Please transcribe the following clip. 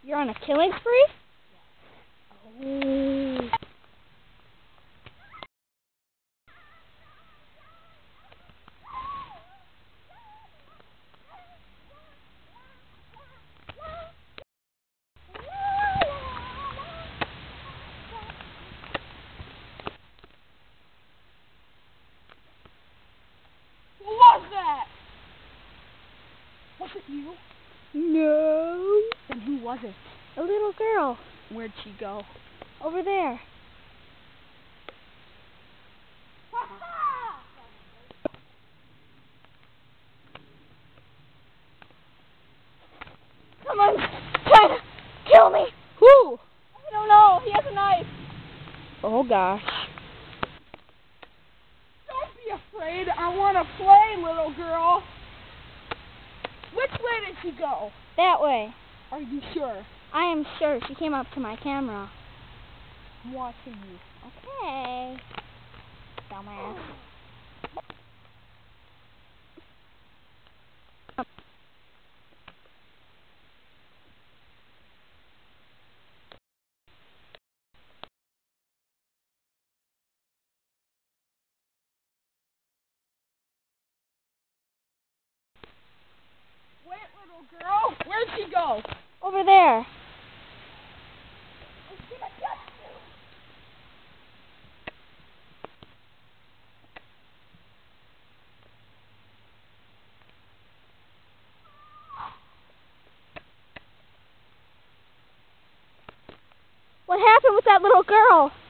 You're on a killing spree? Oh. Who was that? Was it you? No. Then who was it? A little girl. Where'd she go? Over there. Someone's trying to kill me. Who? I don't know. He has a knife. Oh gosh. Don't be afraid. I want to play, little girl. Which way did she go? That way. Are you sure? I am sure. She came up to my camera. I'm watching you. Okay. Dumbass. Wait, little girl. Where'd she go? Over there. She's gonna get you. What happened with that little girl?